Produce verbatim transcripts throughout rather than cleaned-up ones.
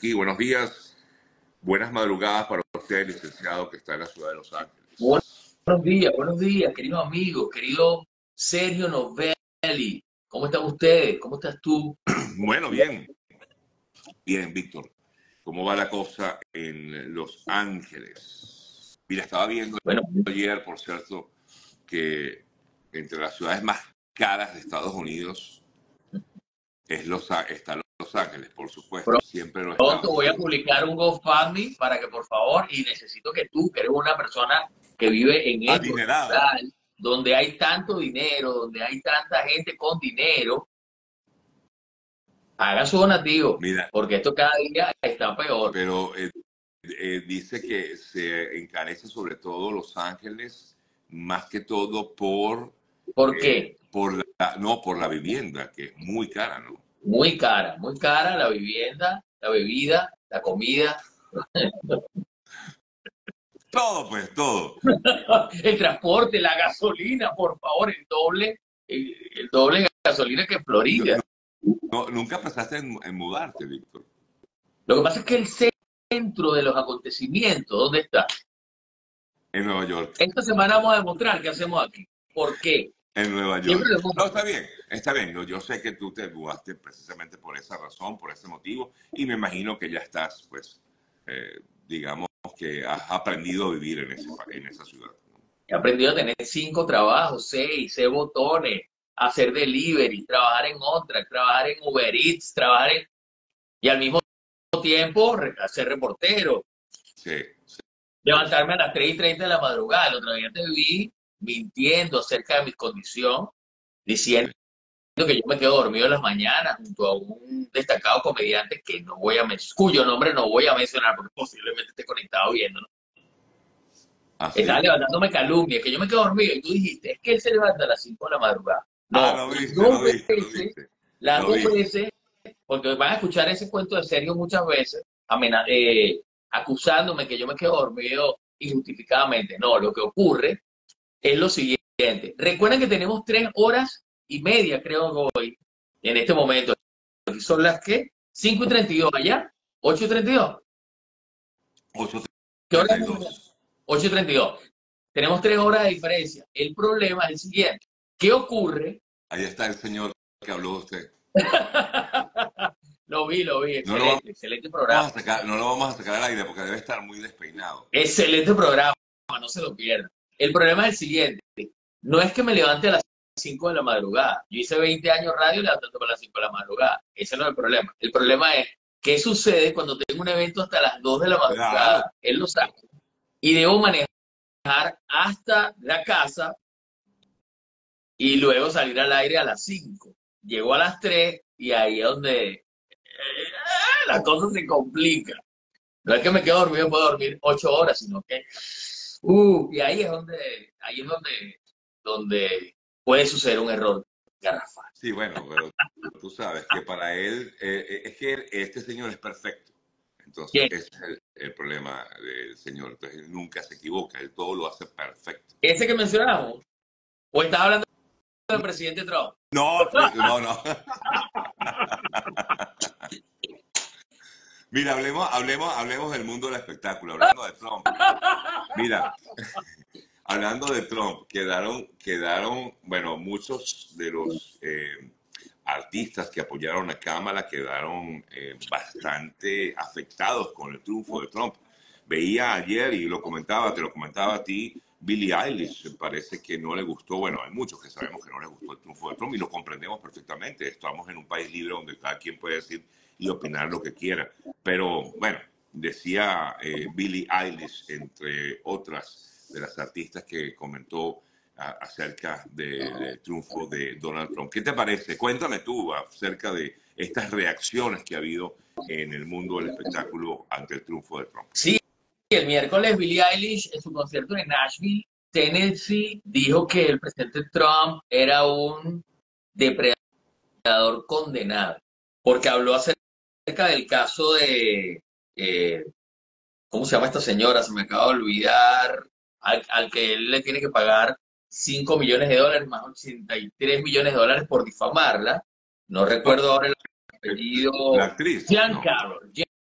aquí. Buenos días, buenas madrugadas para usted, licenciado, que está en la ciudad de Los Ángeles. Buenos días, buenos días, queridos amigos, querido Sergio Novelli. ¿Cómo están ustedes? ¿Cómo estás tú? Bueno, bien. Bien, Víctor. ¿Cómo va la cosa en Los Ángeles? Mira, estaba viendo Bueno, ayer, por cierto, que entre las ciudades más caras de Estados Unidos es Los, está Los Ángeles, por supuesto. Siempre lo está. pronto voy a publicar un GoFundMe para que, por favor, y necesito que tú, que eres una persona que vive en esto, Adinerada. donde hay tanto dinero, donde hay tanta gente con dinero, haga su donativo, Mira, porque esto cada día está peor. Pero eh, eh, dice que se encarece sobre todo Los Ángeles, más que todo por... ¿Por eh, qué? por la, no, por la vivienda, que es muy cara, ¿no? Muy cara, muy cara la vivienda, la bebida, la comida. Todo, pues, todo. El transporte, la gasolina, por favor, el doble, el, el doble de gasolina que en Florida. No, no, nunca pensaste en, en mudarte, Víctor. Lo que pasa es que el centro de los acontecimientos, ¿dónde está? En Nueva York. Esta semana vamos a demostrar qué hacemos aquí. ¿Por qué? En Nueva Siempre York. lo hemos- No, está bien, está bien. No, yo sé que tú te mudaste precisamente por esa razón, por ese motivo, y me imagino que ya estás, pues, eh, digamos que has aprendido a vivir en, ese, pa- en esa ciudad, ¿no? He aprendido a tener cinco trabajos, seis, seis botones, hacer delivery, trabajar en otra, trabajar en Uber Eats, trabajar en... Y al mismo tiempo re- ser reportero. Sí, sí. Levantarme a las tres y treinta de la madrugada. El otro día te vi mintiendo acerca de mi condición, diciendo que yo me quedo dormido en las mañanas junto a un destacado comediante que no voy a mencionar, cuyo nombre no voy a mencionar porque posiblemente esté conectado viéndolo. Así. Estaba levantándome calumnias, que yo me quedo dormido y tú dijiste, es que él se levanta a las cinco de la madrugada. No, Ah, lo las viste, dos lo viste, lo veces, viste. las Lo dos viste. veces, porque van a escuchar ese cuento de Sergio muchas veces, amena- eh, acusándome que yo me quedo dormido injustificadamente. No, lo que ocurre es lo siguiente. Recuerden que tenemos tres horas y media, creo, hoy, en este momento. ¿Y son las qué? cinco y treinta y dos allá, ocho y treinta y dos. ¿Qué hora es? ocho treinta y dos. ocho y treinta y dos. Tenemos tres horas de diferencia. El problema es el siguiente. ¿Qué ocurre? Ahí está el señor que habló de usted. Lo vi, lo vi. No lo vamos Excelente, excelente a programa. sacar, no lo vamos a sacar al aire porque debe estar muy despeinado. Excelente programa, no se lo pierdan. El problema es el siguiente. No es que me levante a las cinco de la madrugada. Yo hice veinte años radio levantándome a las cinco de la madrugada. Ese no es el problema. El problema es qué sucede cuando tengo un evento hasta las dos de la madrugada Claro. en Los Ángeles y debo manejar hasta la casa y luego salir al aire a las cinco. Llego a las tres y ahí es donde eh, la cosa se complica. No es que me quedo dormido, puedo dormir ocho horas, sino que uh, y ahí es donde, ahí es donde, donde puede suceder un error garrafal. Sí, bueno, pero tú sabes que para él, eh, eh, es que este señor es perfecto. Entonces, ¿Quién? ese es el, el problema del señor. Entonces, él nunca se equivoca, él todo lo hace perfecto. ¿Ese que mencionamos? ¿O estás hablando del presidente Trump? No, no, no. Mira, hablemos, hablemos, hablemos del mundo del espectáculo, hablando de Trump. Mira, hablando de Trump, quedaron, quedaron, bueno, muchos de los eh, artistas que apoyaron a Kamala quedaron eh, bastante afectados con el triunfo de Trump. Veía ayer y lo comentaba, te lo comentaba a ti, Billie Eilish, parece que no le gustó, bueno, hay muchos que sabemos que no les gustó el triunfo de Trump y lo comprendemos perfectamente. Estamos en un país libre donde cada quien puede decir y opinar lo que quiera. Pero bueno, decía eh, Billie Eilish, entre otras de las artistas que comentó a, acerca de, del triunfo de Donald Trump. ¿Qué te parece? Cuéntame tú acerca de estas reacciones que ha habido en el mundo del espectáculo ante el triunfo de Trump. Sí, el miércoles Billie Eilish en su concierto en Nashville, Tennessee, dijo que el presidente Trump era un depredador condenado, porque habló acerca del caso de, eh, ¿cómo se llama esta señora? Se me acaba de olvidar, al, al que él le tiene que pagar cinco millones de dólares más ochenta y tres millones de dólares por difamarla. No recuerdo ahora el apellido. La actriz. Jean No. Carroll.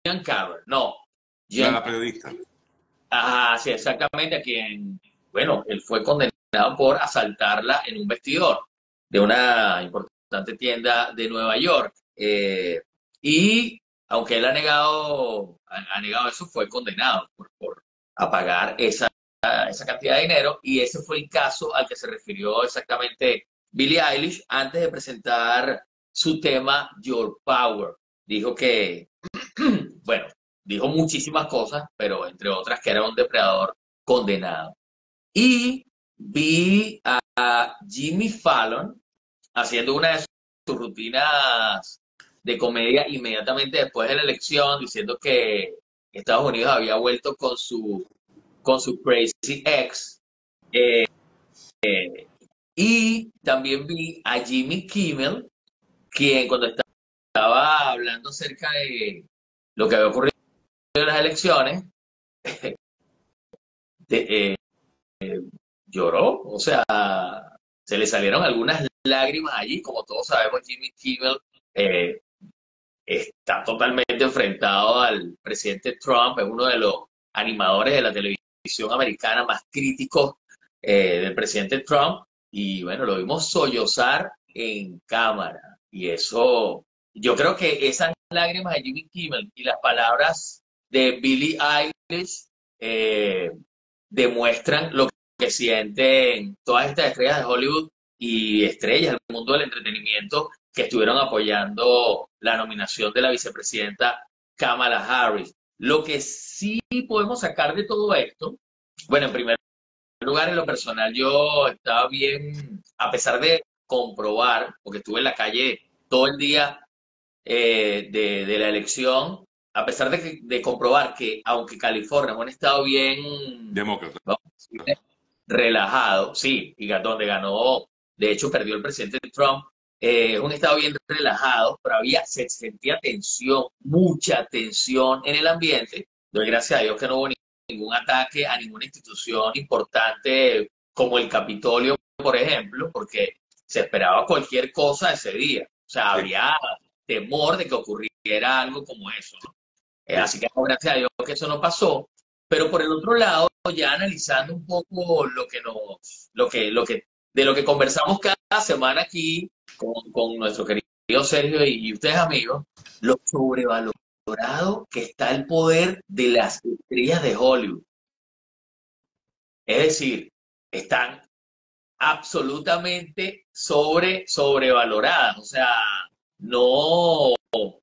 Carver, no. La, Jean, la periodista. ah, sí, exactamente, a quien, bueno, él fue condenado por asaltarla en un vestidor de una importante tienda de Nueva York. Eh, y aunque él ha negado, ha, ha negado eso, fue condenado por, por a pagar esa, esa cantidad de dinero. Y ese fue el caso al que se refirió exactamente Billie Eilish antes de presentar su tema Your Power. Dijo que, bueno, dijo muchísimas cosas, pero entre otras que era un depredador condenado. Y vi a, a Jimmy Fallon haciendo una de sus rutinas de comedia inmediatamente después de la elección, diciendo que Estados Unidos había vuelto con su, con su Crazy Ex. Eh, y también vi a Jimmy Kimmel, quien cuando estaba hablando acerca de lo que había ocurrido en las elecciones, de, eh, lloró, o sea, se le salieron algunas lágrimas allí, como todos sabemos, Jimmy Kimmel eh, está totalmente enfrentado al presidente Trump, es uno de los animadores de la televisión americana más críticos eh, del presidente Trump, y bueno, lo vimos sollozar en cámara, y eso, yo creo que esas lágrimas de Jimmy Kimmel y las palabras de Billie Eilish eh, demuestran lo que sienten todas estas estrellas de Hollywood y estrellas del mundo del entretenimiento que estuvieron apoyando la nominación de la vicepresidenta Kamala Harris. Lo que sí podemos sacar de todo esto, bueno, en primer lugar, en lo personal, yo estaba bien, a pesar de comprobar, porque estuve en la calle todo el día eh, de, de la elección, a pesar de, que, de comprobar que, aunque California es un estado bien, Demócrata. vamos a decir, relajado, sí, y donde ganó, de hecho perdió el presidente Trump, eh, es un estado bien relajado, pero había, se sentía tensión, mucha tensión en el ambiente, doy gracias a Dios que no hubo ni- ningún ataque a ninguna institución importante como el Capitolio, por ejemplo, porque se esperaba cualquier cosa ese día, o sea, Sí, habría temor de que ocurriera algo como eso, ¿no? Eh, sí. así que gracias a Dios que eso no pasó. Pero por el otro lado, ya analizando un poco lo que nos, lo que, lo que, de lo que conversamos cada semana aquí con, con nuestro querido Sergio y, y ustedes amigos, lo sobrevalorado que está el poder de las estrellas de Hollywood. Es decir, están absolutamente sobre, sobrevaloradas. O sea, no,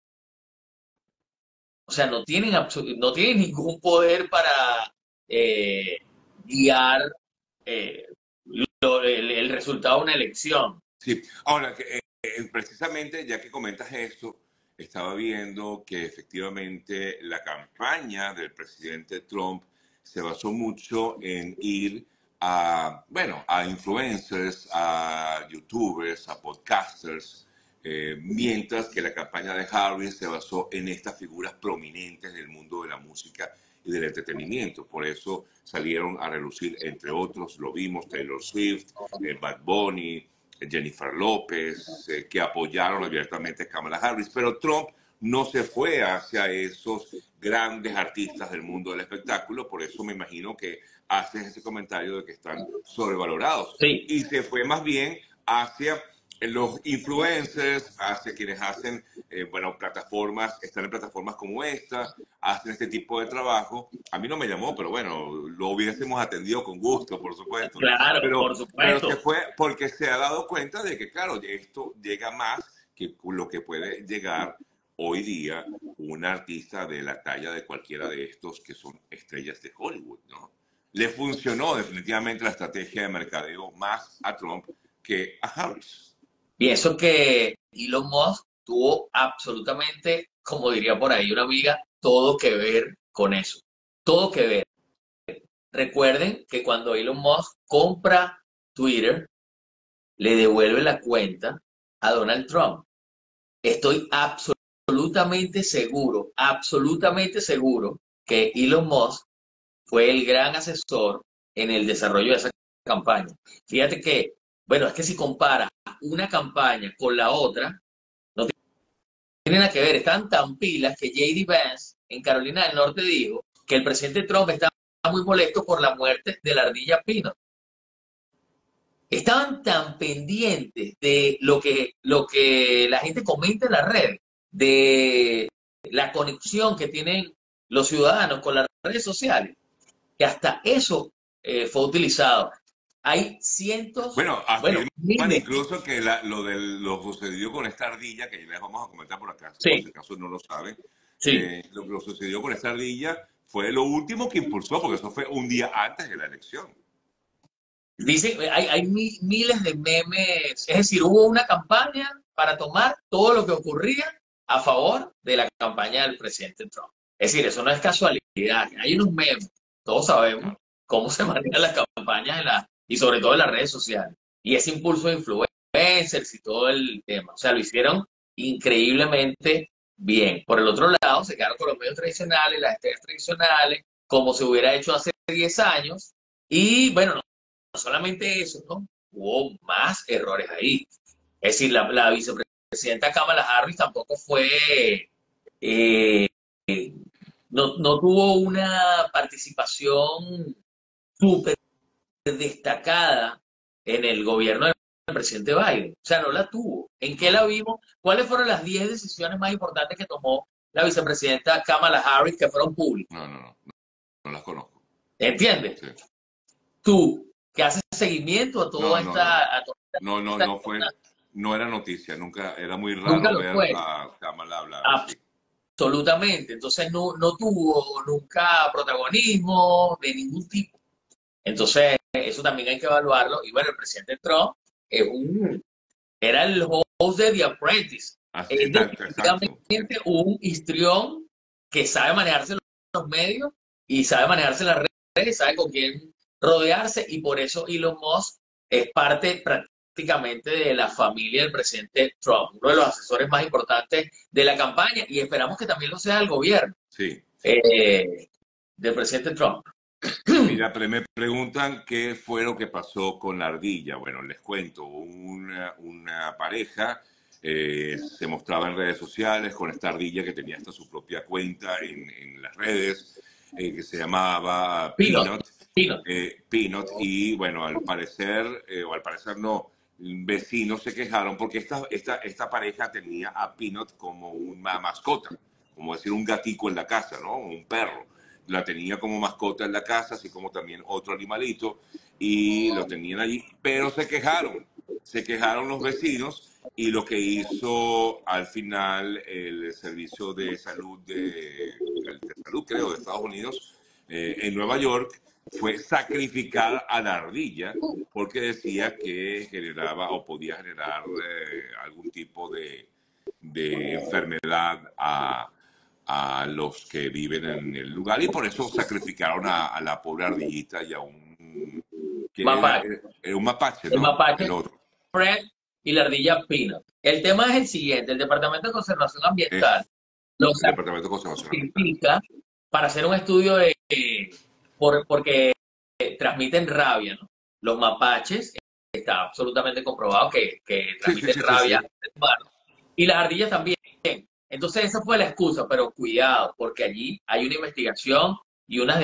o sea, no tienen, absolu- no tienen ningún poder para eh, guiar eh, lo- el, el resultado de una elección. Sí. Ahora, que, eh, eh, precisamente ya que comentas esto, estaba viendo que efectivamente la campaña del presidente Trump se basó mucho en ir a, bueno, a influencers, a youtubers, a podcasters, eh, mientras que la campaña de Harris se basó en estas figuras prominentes del mundo de la música y del entretenimiento. Por eso salieron a relucir, entre otros, lo vimos, Taylor Swift, eh, Bad Bunny, Jennifer López, eh, que apoyaron abiertamente a Kamala Harris, pero Trump no se fue hacia esos grandes artistas del mundo del espectáculo, por eso me imagino que haces ese comentario de que están sobrevalorados, Sí, y se fue más bien hacia los influencers, hacia quienes hacen, eh, bueno, plataformas, están en plataformas como esta, hacen este tipo de trabajo. A mí no me llamó, pero bueno, lo hubiésemos atendido con gusto, por supuesto. claro, Pero, por pero se supuesto. fue porque se ha dado cuenta de que, claro, esto llega más que lo que puede llegar hoy día un artista de la talla de cualquiera de estos que son estrellas de Hollywood, ¿no? Le funcionó definitivamente la estrategia de mercadeo más a Trump que a Harris. Pienso que Elon Musk tuvo absolutamente, como diría por ahí una amiga, todo que ver con eso. Todo que ver. Recuerden que cuando Elon Musk compra Twitter, le devuelve la cuenta a Donald Trump. Estoy absolutamente seguro, absolutamente seguro que Elon Musk fue el gran asesor en el desarrollo de esa campaña. Fíjate que, bueno, es que si compara una campaña con la otra, no nada que ver, están tan pilas que J D Vance en Carolina del Norte dijo que el presidente Trump está muy molesto por la muerte de la ardilla Pino. Estaban tan pendientes de lo que, lo que la gente comenta en la red, de la conexión que tienen los ciudadanos con las redes sociales, que hasta eso eh, fue utilizado. Hay cientos, Bueno, bueno, afirman miles. incluso que la- lo, del, lo sucedió con esta ardilla, que ya les vamos a comentar por acá, por si Sí, acaso no lo saben, sí. eh, lo que lo sucedió con esta ardilla fue lo último que impulsó, porque eso fue un día antes de la elección. Dicen, hay, hay mi- miles de memes, es decir, hubo una campaña para tomar todo lo que ocurría a favor de la campaña del presidente Trump. Es decir, eso no es casualidad, hay unos memes, todos sabemos Claro. cómo se manejan las campañas de la, y sobre todo en las redes sociales. Y ese impulso de influencers y todo el tema, o sea, lo hicieron increíblemente bien. Por el otro lado, se quedaron con los medios tradicionales, las estrellas tradicionales, como se hubiera hecho hace diez años, y bueno, no no solamente eso, ¿no? Hubo más errores ahí. Es decir, la, la vicepresidenta Kamala Harris tampoco fue, eh, no, no tuvo una participación súper destacada en el gobierno del presidente Biden. O sea, no la tuvo. ¿En qué No, la vimos? ¿Cuáles fueron las diez decisiones más importantes que tomó la vicepresidenta Kamala Harris que fueron públicas? no, no, no, no las conozco. ¿Entiendes? Sí. Tú, que haces seguimiento a No, toda no, no, esta, no. a toda No, no, esta no fue, no era noticia, nunca, era muy nunca raro lo ver fue. a Kamala hablar así. Absolutamente. Entonces no, no tuvo nunca protagonismo de ningún tipo. Entonces, eso también hay que evaluarlo. Y bueno, el presidente Trump es un, era el host de The Apprentice. Así, Es exacto, exacto. definitivamente un histrión que sabe manejarse en los medios y sabe manejarse en las redes, sabe con quién rodearse. Y por eso Elon Musk es parte prácticamente de la familia del presidente Trump, uno de los asesores más importantes de la campaña. Y esperamos que también lo sea el gobierno Sí, sí. eh, del presidente Trump. Mira, pre- me preguntan qué fue lo que pasó con la ardilla. Bueno, les cuento, una, una pareja eh, se mostraba en redes sociales con esta ardilla que tenía hasta su propia cuenta en, en las redes, eh, que se llamaba Peanut, Peanut, Peanut. eh, Peanut, y bueno, al parecer, eh, o al parecer no, vecinos se quejaron porque esta, esta, esta pareja tenía a Peanut como una mascota, como decir un gatico en la casa, ¿no? Un perro la tenía como mascota en la casa, así como también otro animalito, y lo tenían allí, pero se quejaron, se quejaron los vecinos, y lo que hizo al final el Servicio de Salud, de, de salud creo, de Estados Unidos, eh, en Nueva York, fue sacrificar a la ardilla, porque decía que generaba o podía generar eh, algún tipo de, de enfermedad a a los que viven en el lugar y por eso sacrificaron a, a la pobre ardillita y a un que era, Mapache. era un mapache, El ¿no? El mapache otro. Fred y la ardilla Peanut. El tema es el siguiente, el Departamento de Conservación Ambiental Es los el Departamento de Conservación Ambiental. certifica para hacer un estudio de, eh, por, porque eh, transmiten rabia, ¿no? Los mapaches, está absolutamente comprobado que, que Sí, sí, transmiten sí, sí, rabia sí. al ser humano. Y las ardillas también. Entonces esa fue la excusa, pero cuidado, porque allí hay una investigación y unas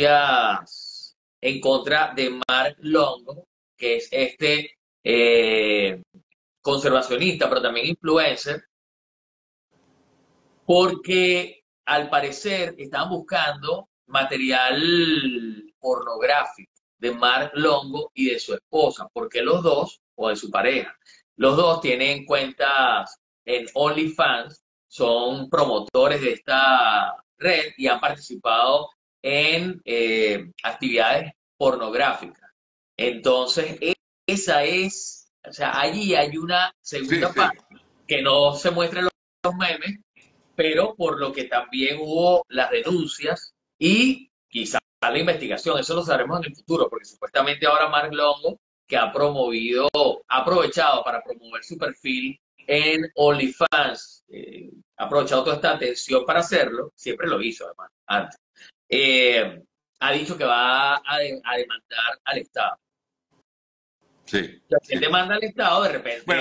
denuncias en contra de Mark Longo, que es este eh, conservacionista, pero también influencer, porque al parecer estaban buscando material pornográfico de Mark Longo y de su esposa, porque los dos, o de su pareja, los dos tienen cuentas en OnlyFans, son promotores de esta red y han participado en eh, actividades pornográficas. Entonces, e- esa es, o sea, allí hay una Sí, segunda sí. parte que no se muestra en los los memes, pero por lo que también hubo las denuncias y quizás la investigación, eso lo sabremos en el futuro, porque supuestamente ahora Mark Longo, que ha promovido, ha aprovechado para promover su perfil en OnlyFans, eh, ha aprovechado toda esta atención para hacerlo, siempre lo hizo además, antes, eh, ha dicho que va a, de- a demandar al Estado. Sí, O sea, si él sí. demanda al Estado, de Bueno, repente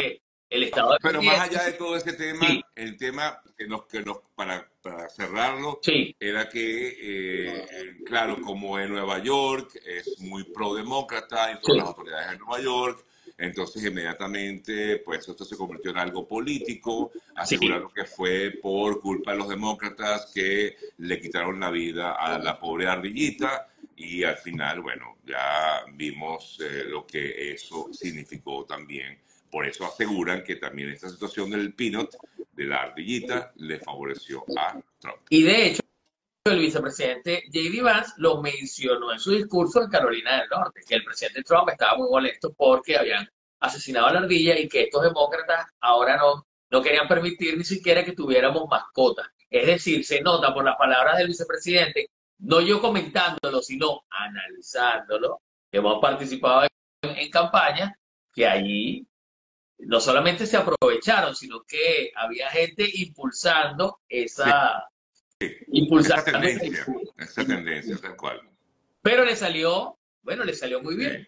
el estado Pero más allá dependiente, de todo ese sí, tema, el tema que nos, que nos, para, para cerrarlo, sí, era que, eh, eh, claro, como en Nueva York es muy pro-demócrata, y todas las sí, autoridades de Nueva York, entonces inmediatamente, pues esto se convirtió en algo político, sí. asegurando que fue por culpa de los demócratas que le quitaron la vida a la pobre ardillita, y al final, bueno, ya vimos eh, lo que eso significó también. Por eso aseguran que también esta situación del peanut, de la ardillita, le favoreció a Trump. Y de hecho, el vicepresidente J D. Vance lo mencionó en su discurso en Carolina del Norte, que el presidente Trump estaba muy molesto porque habían asesinado a la ardilla y que estos demócratas ahora no, no querían permitir ni siquiera que tuviéramos mascotas. Es decir, se nota por las palabras del vicepresidente, no yo comentándolo, sino analizándolo, que hemos participado en, en campaña, que allí no solamente se aprovecharon, sino que había gente impulsando Sí, esa, esa impulsando ese tendencia, discurso. esa tendencia, tal cual. Pero le salió, bueno, le salió muy Sí, bien.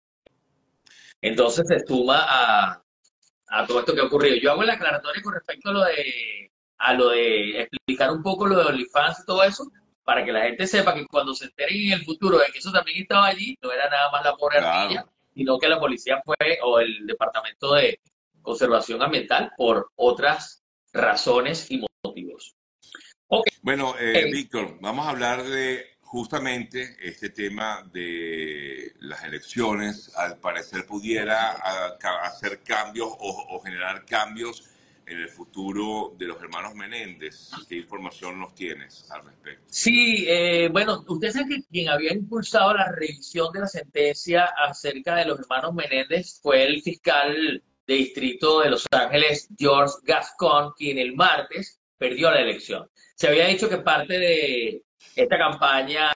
Entonces se suma a, a todo esto que ha ocurrido. Yo hago el aclaratorio con respecto a lo de, a lo de explicar un poco lo de OnlyFans y todo eso, para que la gente sepa que cuando se enteren en el futuro de que eso también estaba allí, no era nada más la pobre ardilla, claro. sino que la policía fue, o el Departamento de Conservación Ambiental, por otras razones y motivos. Ok, Bueno, eh, Víctor, vamos a hablar de justamente este tema de las elecciones. Al parecer pudiera a- ca- hacer cambios o, o generar cambios en el futuro de los hermanos Menéndez. ¿Qué información nos tienes al respecto? sí, eh, bueno, usted sabe que quien había impulsado la revisión de la sentencia acerca de los hermanos Menéndez fue el fiscal de distrito de Los Ángeles, George Gascon, quien el martes perdió la elección. Se había dicho que parte de esta campaña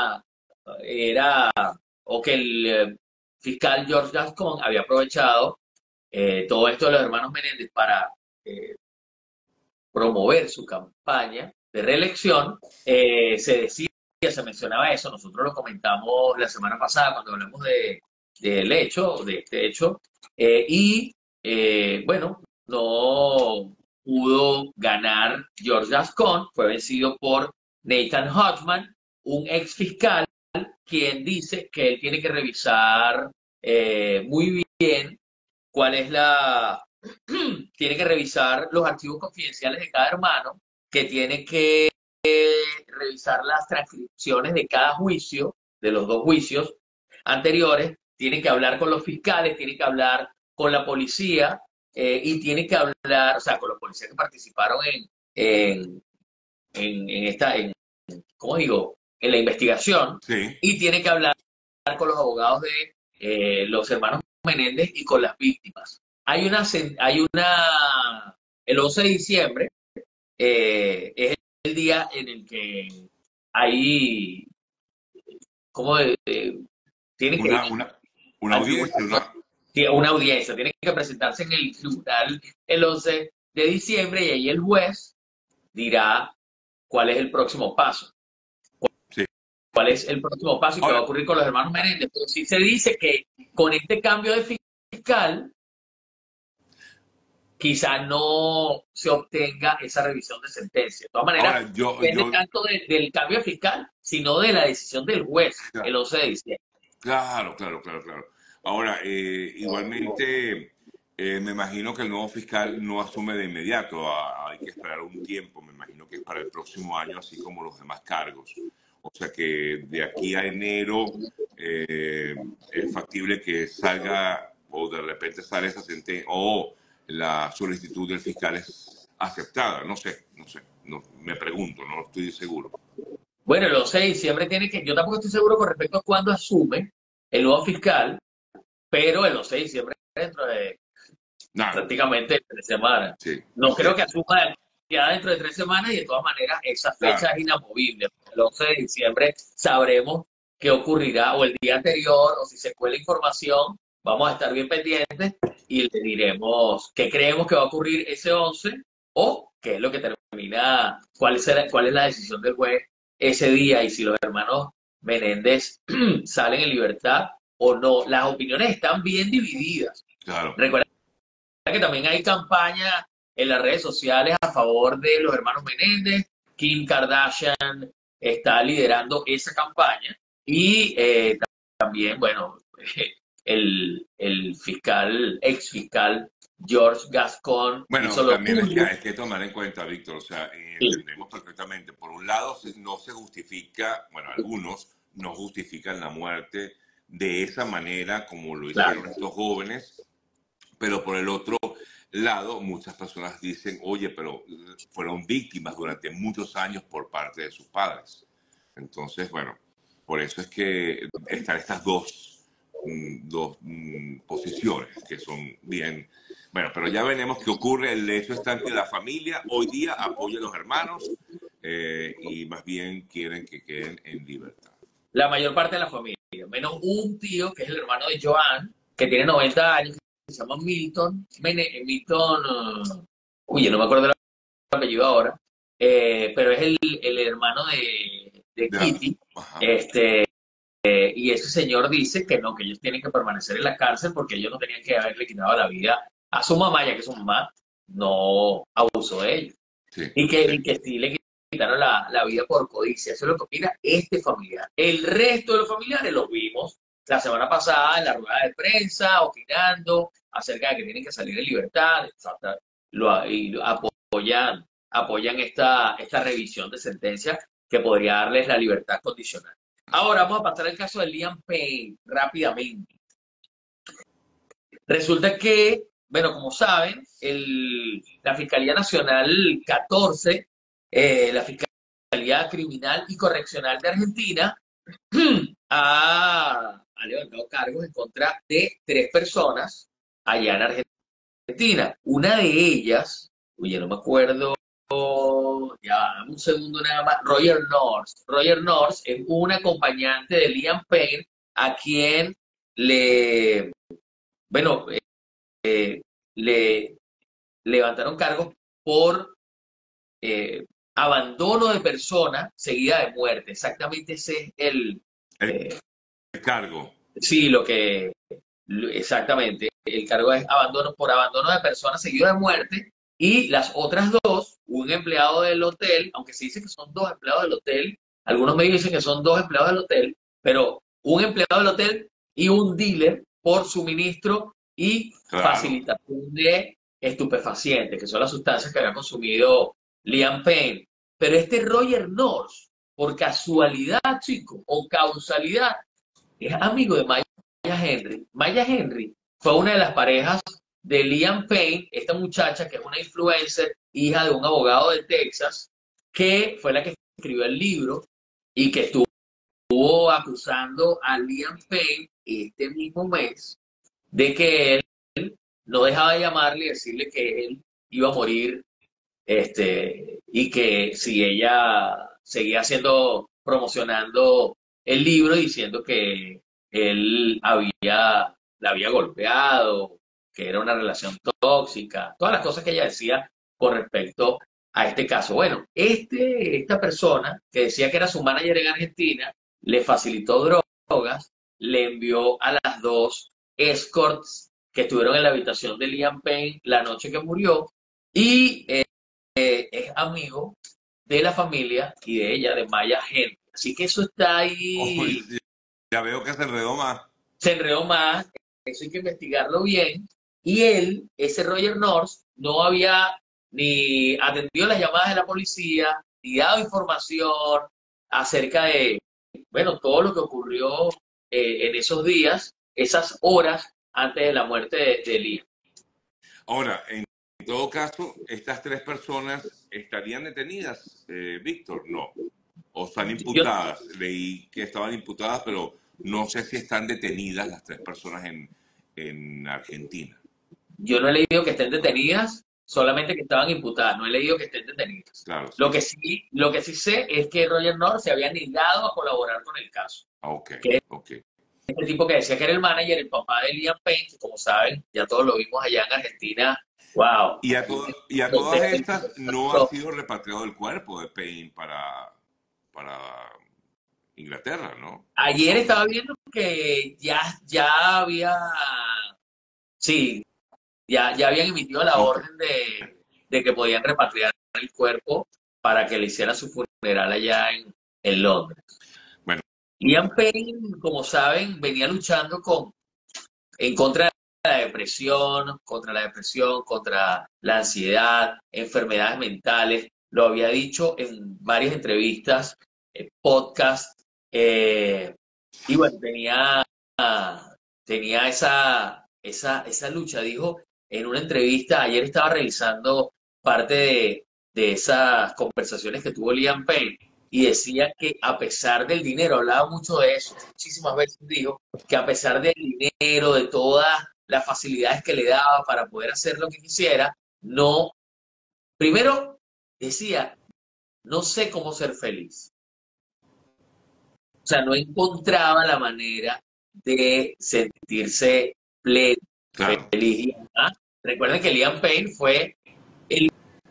era, o que el eh, fiscal George Gascon había aprovechado eh, todo esto de los hermanos Menéndez para eh, promover su campaña de reelección. Eh, se decía, se mencionaba eso, nosotros lo comentamos la semana pasada cuando hablamos de, del hecho, de este hecho, eh, y eh, bueno, no pudo ganar George Gascon, fue vencido por Nathan Hodgman, un ex fiscal, quien dice que él tiene que revisar eh, muy bien cuál es la, tiene que revisar los archivos confidenciales de cada hermano, que tiene que revisar las transcripciones de cada juicio, de los dos juicios anteriores, tiene que hablar con los fiscales, tiene que hablar con la policía eh, y tiene que hablar, o sea, con los policías que participaron en, en, en, en esta, en, ¿cómo digo?, en la investigación Sí, y tiene que hablar con los abogados de eh, los hermanos Menéndez y con las víctimas. Hay una, hay una, el once de diciembre eh, es el día en el que hay, ¿cómo de, de- tiene que ir una, una, una al audiencia, tribunal, una... sí, una audiencia, tiene que presentarse en el tribunal el once de diciembre y ahí el juez dirá cuál es el próximo paso. Sí. Cuál es el próximo paso y qué va a Ahora, ocurrir con los hermanos Menéndez. Pero sí se dice que con este cambio de fiscal quizá no se obtenga esa revisión de sentencia. De todas maneras, ahora yo, depende yo, tanto de, del cambio fiscal, sino de la decisión del juez el once de diciembre. claro, claro, claro, claro. Ahora, eh, igualmente, eh, me imagino que el nuevo fiscal no asume de inmediato, a- hay que esperar un tiempo, me imagino que es para el próximo año, así como los demás cargos. O sea que de aquí a enero eh, es factible que salga o de repente sale esa sentencia o la solicitud del fiscal es aceptada, no sé, no sé, no, me pregunto, no estoy seguro. Bueno, el once de diciembre tiene que, yo tampoco estoy seguro con respecto a cuándo asume el nuevo fiscal, pero el once de diciembre dentro de Nada, prácticamente tres semanas. sí, No sí, creo que sí, asuma ya dentro de tres semanas y de todas maneras esa fecha claro. es inamovible. El once de diciembre sabremos qué ocurrirá o el día anterior o si se cuela información, vamos a estar bien pendientes y le diremos qué creemos que va a ocurrir ese once o qué es lo que termina, cuál, será, cuál es la decisión del juez ese día y si los hermanos Menéndez salen en libertad o no. Las opiniones están bien divididas. Claro. Recuerda que también hay campaña en las redes sociales a favor de los hermanos Menéndez. Kim Kardashian está liderando esa campaña y eh, también, bueno, el, el fiscal, ex fiscal George Gascon hizo Bueno, lo también es que suyo. hay que tomar en cuenta, Víctor, o sea, eh, Sí, entendemos perfectamente. Por un lado, se- no se justifica, bueno, algunos no justifican la muerte de esa manera como lo claro. hicieron estos jóvenes, pero por el otro lado, muchas personas dicen, oye, pero eh, fueron víctimas durante muchos años por parte de sus padres. Entonces, bueno, por eso es que están estas dos, mm, dos mm, posiciones que son bien. Bueno, pero ya veremos qué ocurre. El hecho está en que la familia hoy día apoya a los hermanos eh, y más bien quieren que queden en libertad. La mayor parte de la familia, menos un tío que es el hermano de Joan, que tiene noventa años, que se llama Milton, Mene- Milton, uh, uy, no me acuerdo del apellido ahora, eh, pero es el, el hermano de, de De la- Kitty, Ajá, este, eh, y ese señor dice que no, que ellos tienen que permanecer en la cárcel porque ellos no tenían que haberle quitado la vida a su mamá, ya que su mamá no abusó de ellos. sí, Y que, sí. y que sí le quitaron la, la vida por codicia. Eso es lo que opina este familiar. El resto de los familiares los vimos la semana pasada en la rueda de prensa, opinando acerca de que tienen que salir en libertad, exacta- lo, y lo apoyan, apoyan esta, esta revisión de sentencia que podría darles la libertad condicional. Ahora vamos a pasar al caso de Liam Payne rápidamente. Resulta que, bueno, como saben, el, la Fiscalía Nacional catorce, eh, la Fiscalía Criminal y Correccional de Argentina, ha, ha levantado cargos en contra de tres personas allá en Argentina. Una de ellas, oye, no me acuerdo, ya, dame un segundo nada más, Roger North. Roger North es un acompañante de Liam Payne a quien le, bueno, le levantaron cargos por eh, abandono de persona seguida de muerte. Exactamente ese es el, El, eh, el cargo. sí, lo que, lo- exactamente, el cargo es abandono por abandono de persona seguido de muerte. Y las otras dos, un empleado del hotel, aunque se dice que son dos empleados del hotel, algunos medios dicen que son dos empleados del hotel, pero un empleado del hotel y un dealer por suministro y Claro. facilitación de estupefacientes, que son las sustancias que había consumido Liam Payne. Pero este Roger North, por casualidad, chico, o causalidad, es amigo de Maya Henry. Maya Henry fue una de las parejas de Liam Payne, esta muchacha que es una influencer, hija de un abogado de Texas, que fue la que escribió el libro y que estuvo acusando a Liam Payne este mismo mes de que él no dejaba de llamarle y decirle que él iba a morir, este, y que si ella seguía haciendo, promocionando el libro diciendo que él había, la había golpeado, que era una relación tóxica, todas las cosas que ella decía con respecto a este caso. Bueno, este, esta persona que decía que era su manager en Argentina, le facilitó drogas, le envió a las dos escorts que estuvieron en la habitación de Liam Payne la noche que murió y eh, es amigo de la familia y de ella, de Maya Henry. Así que eso está Oh, ahí, sí, ya veo que se enredó más. se enredó más, eso hay que investigarlo bien. Y él, ese Roger North, no había ni atendido las llamadas de la policía, ni dado información acerca de, bueno, todo lo que ocurrió eh, en esos días, esas horas antes de la muerte de, de Lee. Ahora, en todo caso, estas tres personas estarían detenidas, eh, Víctor, no. O están Yo, imputadas. Leí que estaban imputadas, pero no sé si están detenidas las tres personas en, en Argentina. Yo no he leído que estén detenidas, solamente que estaban imputadas, no he leído que estén detenidas. Claro, Lo sí. que sí, lo que sí sé es que Roger North se había negado a colaborar con el caso. Ah, ok, Que ok. este tipo que decía que era el manager, el papá de Liam Payne, que como saben, ya todos lo vimos allá en Argentina. Wow. Y a, to- y a todas estas no ha sido repatriado el cuerpo de Payne para, para Inglaterra, ¿no? O Ayer Estados estaba Unidos. viendo que ya, ya había, sí, Ya, ya habían emitido la Ok. orden de, de que podían repatriar el cuerpo para que le hicieran su funeral allá en, en Londres. Bueno, Liam Payne, como saben, venía luchando con, en contra de la depresión, contra la depresión, contra la ansiedad, enfermedades mentales. Lo había dicho en varias entrevistas, eh, podcasts, eh, y bueno, tenía, tenía esa, esa, esa lucha. Dijo en una entrevista, ayer estaba revisando parte de, de esas conversaciones que tuvo Liam Payne y decía que a pesar del dinero, hablaba mucho de eso, muchísimas veces dijo que a pesar del dinero, de todas las facilidades que le daba para poder hacer lo que quisiera, no, primero decía, no sé cómo ser feliz. O sea, no encontraba la manera de sentirse pleno, claro. feliz. Y además, recuerden que Liam Payne fue el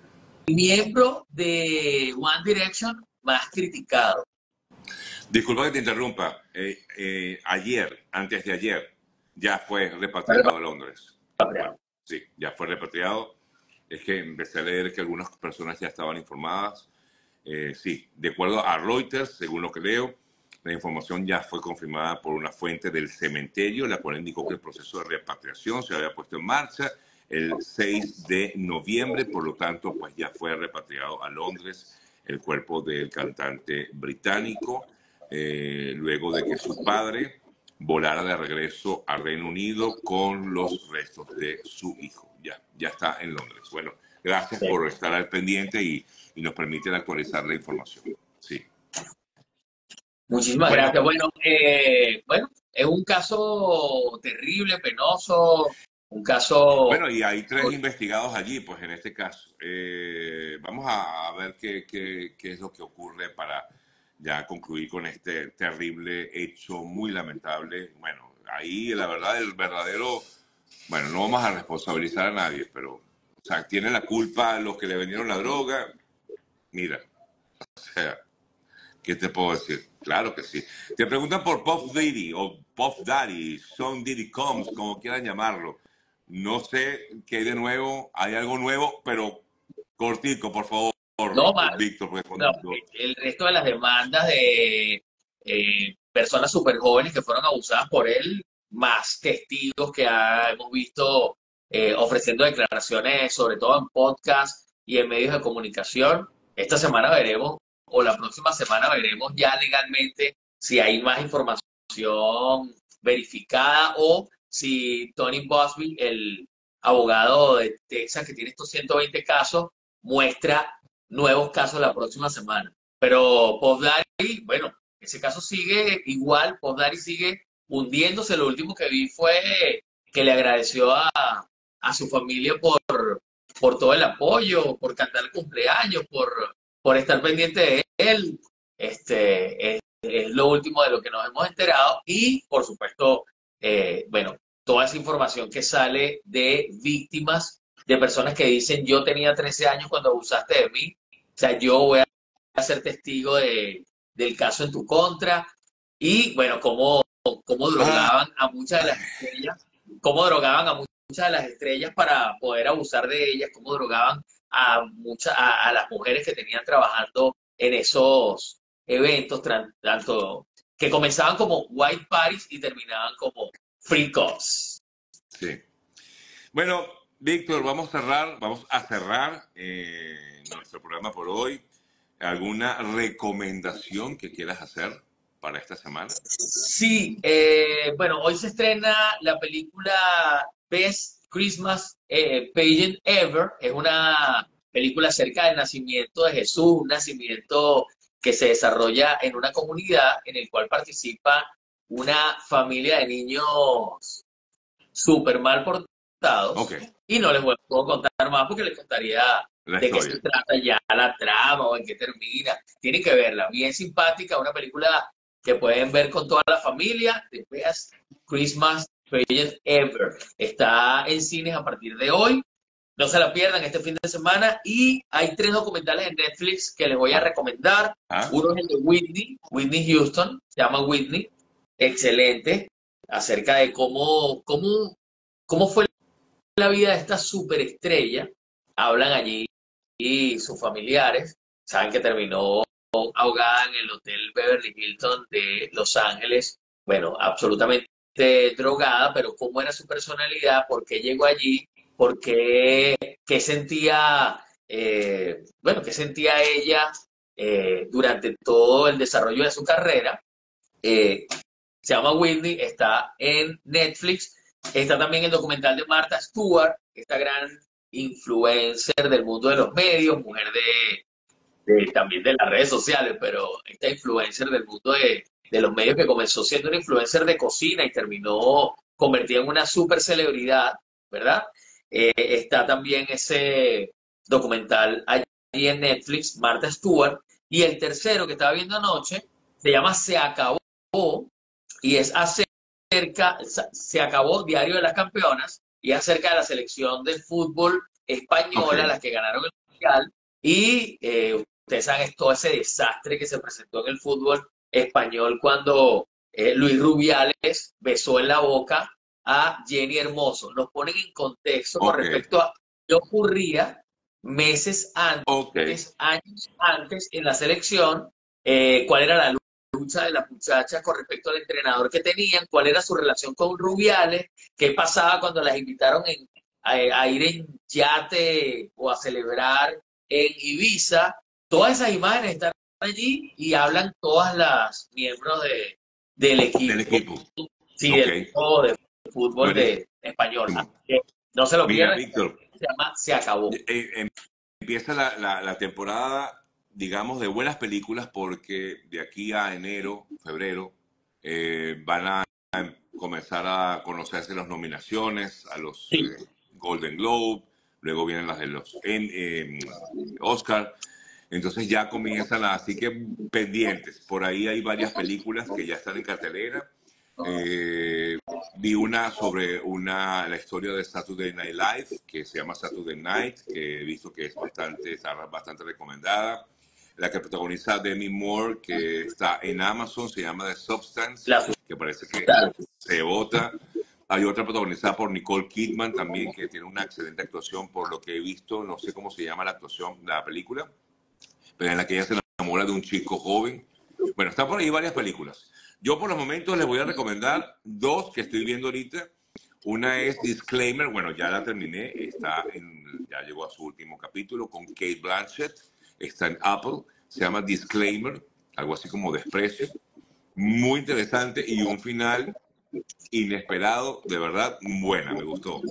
miembro de One Direction más criticado. Disculpa que te interrumpa. Eh, eh, ayer, antes de ayer, ya fue repatriado a Londres. Bueno, sí, ya fue repatriado. Es que empecé a leer que algunas personas ya estaban informadas. Eh, sí, de acuerdo a Reuters, según lo que leo, la información ya fue confirmada por una fuente del cementerio, la cual indicó que el proceso de repatriación se había puesto en marcha el seis de noviembre, por lo tanto, pues ya fue repatriado a Londres el cuerpo del cantante británico, eh, luego de que su padre volara de regreso a Reino Unido con los restos de su hijo. Ya, ya está en Londres. Bueno, gracias por estar al pendiente y, y nos permiten actualizar la información. Sí. Muchísimas Bueno, gracias. Bueno, eh, bueno, es un caso terrible, penoso, un caso. bueno, y hay tres investigados allí, pues en este caso. Eh, vamos a, a ver qué, qué, qué es lo que ocurre para ya concluir con este terrible hecho muy lamentable. Bueno, ahí la verdad, el verdadero, bueno, no vamos a responsabilizar a nadie, pero, o sea, tiene la culpa los que le vendieron la droga. Mira, o sea, ¿qué te puedo decir? Claro que sí. Te preguntan por Puff Diddy o Puff Daddy, Sean Diddy Combs, como quieran llamarlo. No sé qué hay de nuevo, hay algo nuevo, pero cortico, por favor, No mal, Víctor, porque no, cuando... el resto de las demandas de eh, personas súper jóvenes que fueron abusadas por él, más testigos que ha- hemos visto eh, ofreciendo declaraciones, sobre todo en podcast y en medios de comunicación. Esta semana veremos, o la próxima semana veremos ya legalmente si hay más información verificada o si Tony Bosby, el abogado de Texas que tiene estos ciento veinte casos, muestra nuevos casos la próxima semana. Pero Puff Daddy, bueno, ese caso sigue igual, Puff Daddy sigue hundiéndose. Lo último que vi fue que le agradeció a, a su familia por, por todo el apoyo, por cantar el cumpleaños, por, por estar pendiente de él. Este, es, es lo último de lo que nos hemos enterado. Y, por supuesto, eh, bueno, toda esa información que sale de víctimas, de personas que dicen, yo tenía trece años cuando abusaste de mí, o sea, yo voy a ser testigo de, del caso en tu contra. Y bueno, cómo, cómo Ah, drogaban a muchas de las estrellas, cómo drogaban a muchas de las estrellas para poder abusar de ellas, cómo drogaban a, muchas a, a las mujeres que tenían trabajando en esos eventos, tanto que comenzaban como white parties y terminaban como free cups. sí. Bueno, Víctor, vamos a cerrar, vamos a cerrar eh, nuestro programa por hoy. ¿Alguna recomendación que quieras hacer para esta semana? Sí, eh, bueno, hoy se estrena la película Best Christmas eh, Pageant Ever. Es una película acerca del nacimiento de Jesús, un nacimiento que se desarrolla en una comunidad en el cual participa una familia de niños súper mal Ok, portados. Y no les puedo contar más porque les contaría la de qué se historia. trata ya la trama o en qué termina. Tienen que verla, bien simpática, una película que pueden ver con toda la familia. The Best Christmas Pageant Ever. Está en cines a partir de hoy. No se la pierdan este fin de semana. Y hay tres documentales en Netflix que les voy a Ah, recomendar. ah, Uno es el de Whitney, Whitney Houston, se llama Whitney. Excelente, acerca de cómo, cómo, cómo fue la vida de esta superestrella. Hablan allí y sus familiares saben que terminó ahogada en el Hotel Beverly Hilton de Los Ángeles. Bueno, absolutamente drogada, pero cómo era su personalidad, por qué llegó allí, por qué, qué sentía, eh, bueno, qué sentía ella eh, durante todo el desarrollo de su carrera. Eh, Se llama Whitney, está en Netflix. Está también el documental de Martha Stewart, esta gran influencer del mundo de los medios, mujer de, de- también de las redes sociales, pero esta influencer del mundo de, de los medios que comenzó siendo una influencer de cocina y terminó convertida en una super celebridad, ¿verdad? Eh, está también ese documental allí en Netflix, Martha Stewart. Y el tercero que estaba viendo anoche se llama Se Acabó y es acerca, se acabó Diario de las Campeonas y es acerca de la selección de fútbol Ok, española, las que ganaron el Mundial, y eh, ustedes saben es todo ese desastre que se presentó en el fútbol español cuando eh, Luis Rubiales besó en la boca a Jenny Hermoso. Nos ponen en contexto con ok, respecto a qué ocurría meses ok. antes, años antes en la selección, eh, cuál era la lucha de las muchachas con respecto al entrenador que tenían, cuál era su relación con Rubiales, qué pasaba cuando las invitaron en, a, a ir en yate o a celebrar en Ibiza. Todas esas imágenes están allí y hablan todas las miembros de, del Del equipo, equipo. sí, Ok. del equipo de fútbol de español. Así Buenísimo. que no se lo Mira, pierdan, Víctor, se llama Se Acabó. eh, em- empieza la, la- la temporada, digamos, de buenas películas porque de aquí a enero, febrero, eh, van a comenzar a conocerse las nominaciones a los Sí, eh, Golden Globe, luego vienen las de los en, eh, Oscar, entonces ya comienzan, a- así que pendientes. Por ahí hay varias películas que ya están en cartelera. Eh, Vi una sobre una, la historia de Saturday Night Live, que se llama Saturday Night, que he visto que es bastante, está bastante recomendada. La que protagoniza Demi Moore, que está en Amazon, se llama The Substance, la que parece que sustancia. se vota. Hay otra protagonizada por Nicole Kidman también, que tiene una excelente actuación por lo que he visto. No sé cómo se llama la actuación, la película, pero en la que ella se enamora de un chico joven. Bueno, están por ahí varias películas. Yo por los momentos les voy a recomendar dos que estoy viendo ahorita. Una es Disclaimer, bueno, ya la terminé, está en, ya llegó a su último capítulo con Kate Blanchett, está en Apple, se llama Disclaimer, algo así como desprecio. Muy interesante y un final inesperado, de verdad, buena, me gustó.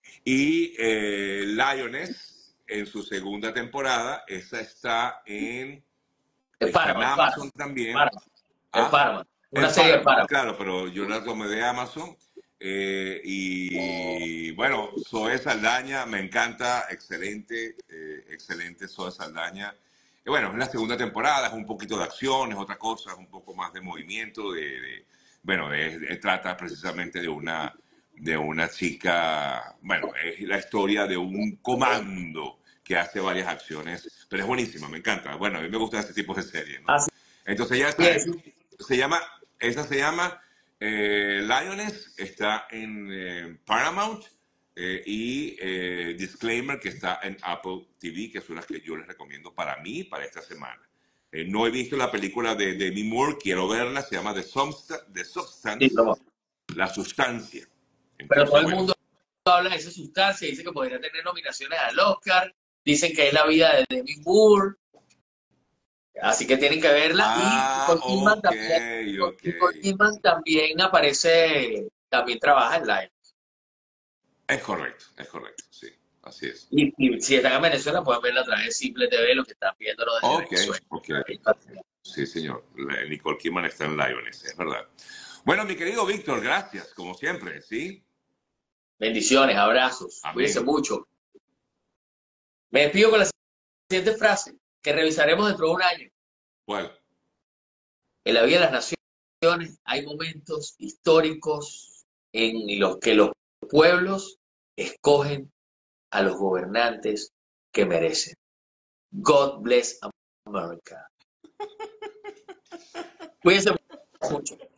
Y eh, Lioness, en su segunda temporada, esa está en, Es está en Paramount, Amazon Paramount, también. Paramount, es ¿Ah? Paramount, una En serie de Paramount, Paramount. claro, pero yo la tomé de Amazon. Eh, y bueno, Zoe Saldaña, me encanta, excelente, eh, excelente Zoe Saldaña. Y bueno, es la segunda temporada, es un poquito de acción, es otra cosa, es un poco más de movimiento, de, de- bueno, es- es- trata precisamente de una, de una chica, bueno, es la historia de un comando que hace varias acciones, pero es buenísima, me encanta. Bueno, a mí me gusta este tipo de series, ¿no? Así Entonces ya está, es. se llama, esa se llama eh, Lioness, está en eh, Paramount, eh, y eh, Disclaimer, que está en Apple T V, que son las que yo les recomiendo para mí, para esta semana. Eh, no he visto la película de Demi Moore, quiero verla, se llama The, Substa- The Sí, Substance, pero, la sustancia. pero todo Entonces, el bueno, mundo habla de esa sustancia, dice que podría tener nominaciones al Oscar, dicen que es la vida de Demi Moore, así que tienen que verla. Y ah, Nicole Kidman ok, también, ok. Nicole Kidman también aparece, también trabaja en Live. Es correcto, es correcto, sí, así es. Y, y si están en Venezuela, pueden verla a través de Simple T V, lo que están viéndolo desde Ok, Venezuela. ok. Sí, señor. La- Nicole Kidman está en Lioness, es verdad. Bueno, mi querido Víctor, gracias, como siempre, ¿sí? Bendiciones, abrazos, cuídense Amén. mucho. Me despido con la siguiente frase, que revisaremos dentro de un año. ¿Cuál? En la vida de las naciones hay momentos históricos en los que los pueblos escogen a los gobernantes que merecen. God bless America. Cuídense mucho.